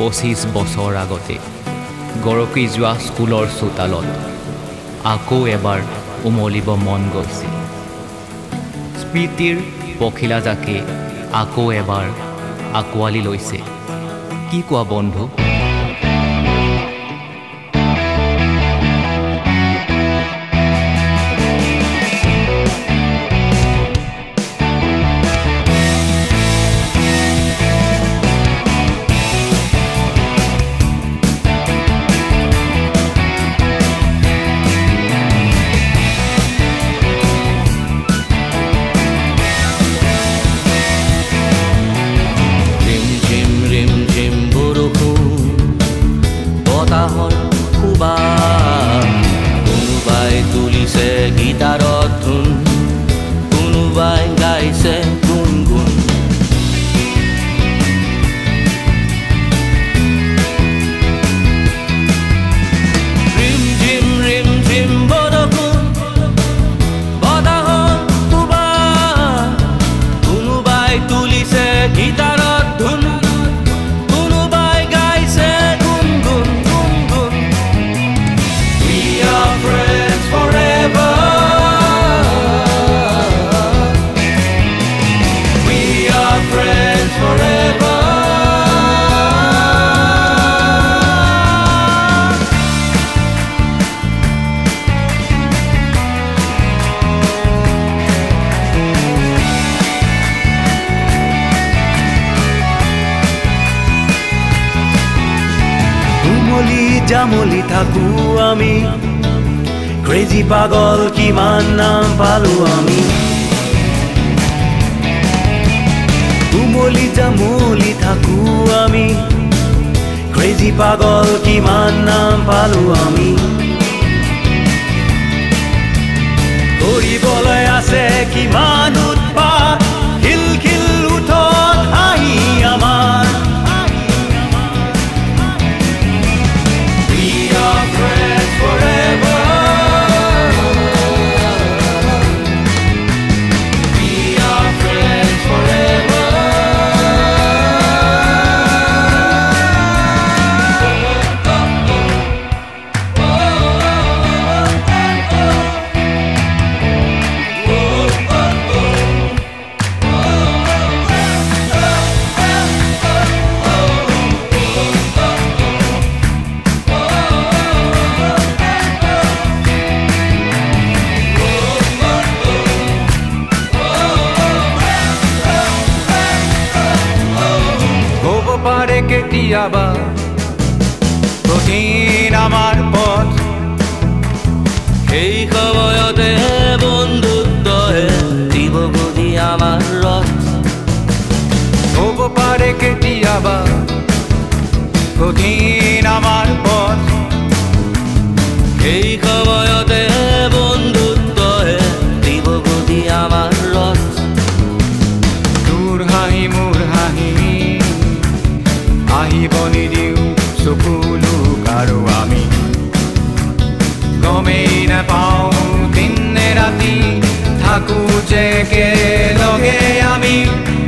25 বছৰ আগতে গৰকি যোৱা স্কুলৰ চোতালত আকৌ এবাৰ উমলিব মন গৈছে। স্মৃতিৰ পখিলা জাকে আকৌ এবাৰ আকোৱালি লৈছে। কি কোৱা বন্ধু? কোনোবাই তুলিছে গীটাৰত ধুন, কোনোবাই গাইছে গুণগুণ। ৰিম ঝিম বৰষুণ, বতাহত সুবাস, কোনোবাই তুলিছে গীটাৰত ধুন, কোনোবাই গাইছে গুণগুণ। জামলি থাকো আমি, ক্ৰেজি পাগল কিমান নাম পালো আমি। উমলি জামলি থাকো আমি, ক্ৰেজি পাগল কিমান নাম পালো আমি। কৰিবলৈ আছে কিমান উৎপাত, খিলখিল উঠত হাঁহি আমাৰ। কেতিয়াবা কঠিন আমাৰ পথ, সেই সময়তে বন্ধুত্বহে দিব গতি আমাৰ ৰথ। হ'ব পাৰে কেতিয়াবা কঠিন আমাৰ পথ, সেই সময়তে বন্ধুত্বহে দিব গতি আমাৰ ৰথ। তোৰ হাঁহি মোৰ হাঁহি আহিব নিদিওঁ চকুলো কাৰো আমি। গমেই নাপাওঁ দিনে ৰাতি থাকো যে একেলগে আমি।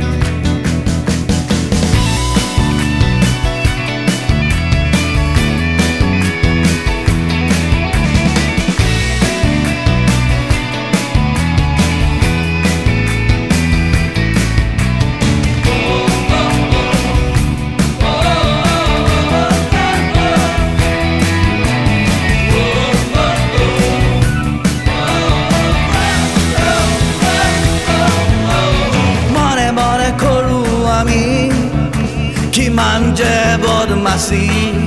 কিমান যে বদমাছি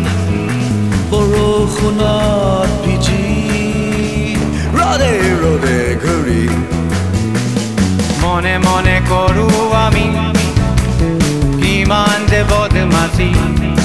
বৰষুণত ভিজি, ৰদে ৰদে ঘূৰি। মনে মনে কৰোঁ আমি কিমান যে বদমাছি।